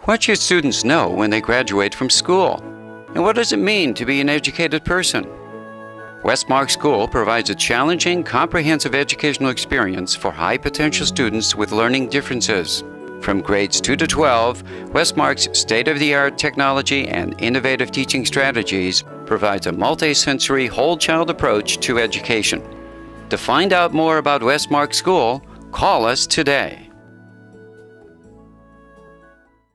What should students know when they graduate from school? And what does it mean to be an educated person? Westmark School provides a challenging, comprehensive educational experience for high-potential students with learning differences. From grades 2 to 12, Westmark's state-of-the-art technology and innovative teaching strategies provides a multi-sensory, whole-child approach to education. To find out more about Westmark School, call us today.